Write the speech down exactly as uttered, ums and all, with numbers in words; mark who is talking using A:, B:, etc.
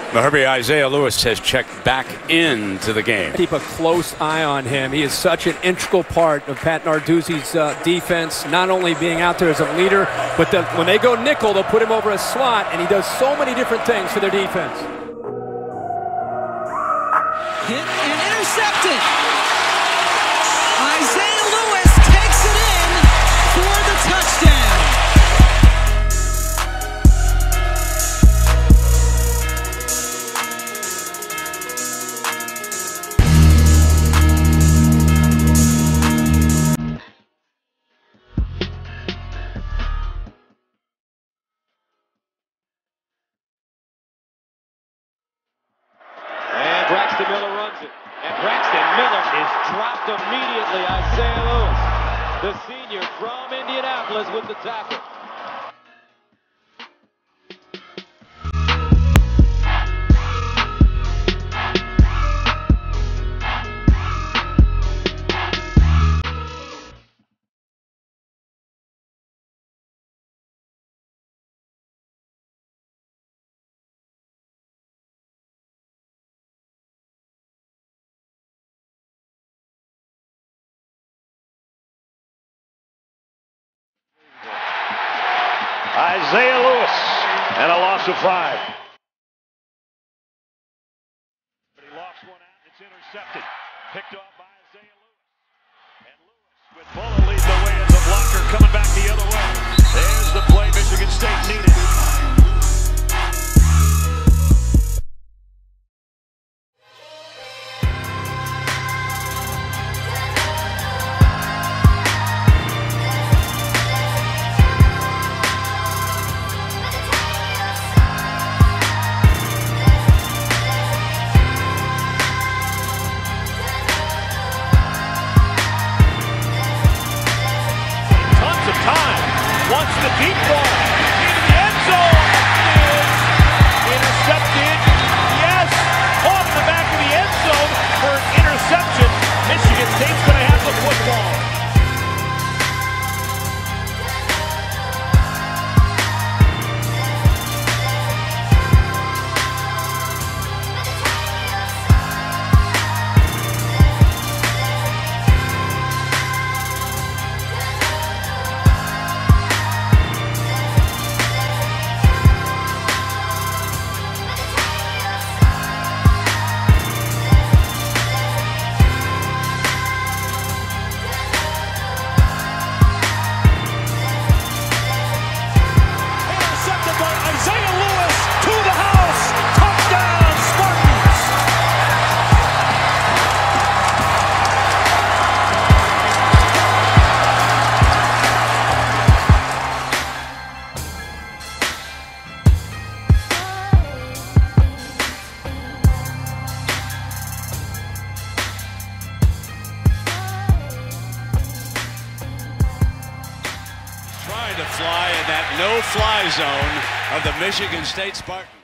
A: Well, Herbie, Isaiah Lewis has checked back into the game.
B: Keep a close eye on him. He is such an integral part of Pat Narduzzi's uh, defense, not only being out there as a leader, but the, when they go nickel, they'll put him over a slot, and he does so many different things for their defense.
C: Hit and intercepted. Isaiah Lewis takes it in for the touchdown.
D: Braxton Miller runs it, and Braxton Miller is dropped immediately. Isaiah Lewis, the senior from Indianapolis, with the tackle.
E: Isaiah Lewis, and a loss of five. But he lofts one out, and it's intercepted. Picked off by Isaiah Lewis. And Lewis with Bulla lead the way as a blocker coming back the other way. There's the play Michigan State needed. Wants the deep ball into the end zone. It is intercepted. Yes, off the back of the end zone for an interception. Michigan State's going to have the football. Isaiah Lewis to the house. Touchdown, Spartans.
A: Trying to fly in that no-fly zone of the Michigan State Spartans.